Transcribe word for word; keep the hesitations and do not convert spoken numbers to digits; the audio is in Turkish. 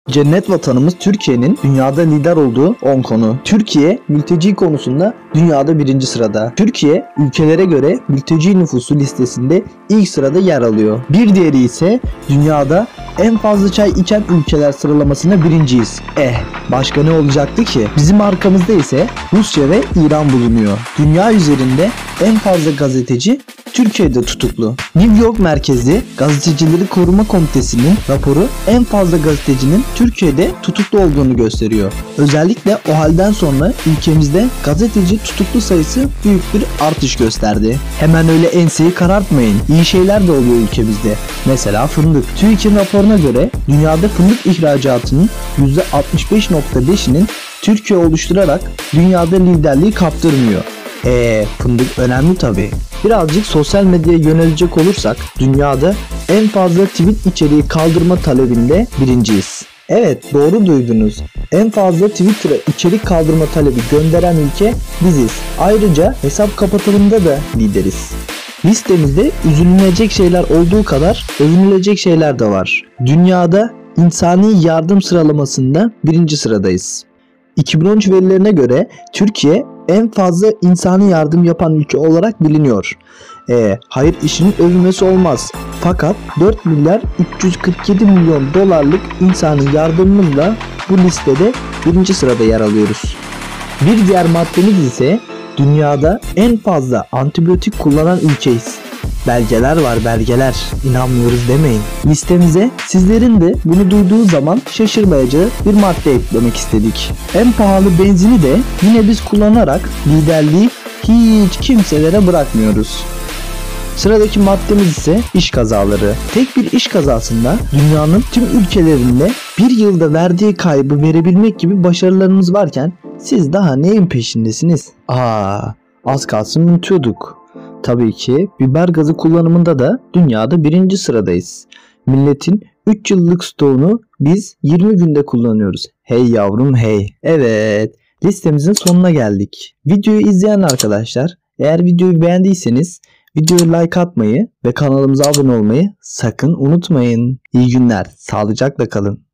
Cennet vatanımız Türkiye'nin dünyada lider olduğu on konu. Türkiye mülteci konusunda dünyada birinci sırada. Türkiye ülkelere göre mülteci nüfusu listesinde ilk sırada yer alıyor. Bir diğeri ise dünyada en fazla çay içen ülkeler sıralamasında birinciyiz. Eh, başka ne olacaktı ki? Bizim arkamızda ise Rusya ve İran bulunuyor. Dünya üzerinde en fazla gazeteci Türkiye'de tutuklu. New York merkezli Gazetecileri Koruma Komitesi'nin raporu en fazla gazetecinin Türkiye'de tutuklu olduğunu gösteriyor. Özellikle o halden sonra ülkemizde gazeteci tutuklu sayısı büyük bir artış gösterdi. Hemen öyle enseyi karartmayın. İyi şeyler de oluyor ülkemizde. Mesela fındık. TÜİK'in raporuna göre dünyada fındık ihracatının yüzde altmış beş nokta beşinin Türkiye oluşturarak dünyada liderliği kaptırmıyor. Eee fındık önemli tabii. Birazcık sosyal medyaya yönelecek olursak dünyada en fazla tweet içeriği kaldırma talebinde birinciyiz. Evet, doğru duydunuz. En fazla Twitter'a içerik kaldırma talebi gönderen ülke biziz. Ayrıca hesap kapatılımda da lideriz. Listemizde üzülünecek şeyler olduğu kadar övünülecek şeyler de var. Dünyada insani yardım sıralamasında birinci sıradayız. iki bin on üç verilerine göre Türkiye en fazla insani yardım yapan ülke olarak biliniyor. E, hayır işinin övülmesi olmaz. Fakat dört milyar üç yüz kırk yedi milyon dolarlık insani yardımımızla bu listede birinci sırada yer alıyoruz. Bir diğer maddemiz ise dünyada en fazla antibiyotik kullanan ülkeyiz. Belgeler var, belgeler. İnanmıyoruz demeyin. Listemize sizlerin de bunu duyduğu zaman şaşırmayacağı bir madde eklemek istedik. En pahalı benzini de yine biz kullanarak liderliği hiç kimselere bırakmıyoruz. Sıradaki maddemiz ise iş kazaları. Tek bir iş kazasında dünyanın tüm ülkelerinde bir yılda verdiği kaybı verebilmek gibi başarılarımız varken siz daha neyin peşindesiniz? Aa, az kalsın unutuyorduk. Tabii ki biber gazı kullanımında da dünyada birinci sıradayız. Milletin üç yıllık stoğunu biz yirmi günde kullanıyoruz. Hey yavrum hey. Evet, listemizin sonuna geldik. Videoyu izleyen arkadaşlar, eğer videoyu beğendiyseniz videoya like atmayı ve kanalımıza abone olmayı sakın unutmayın. İyi günler, sağlıcakla kalın.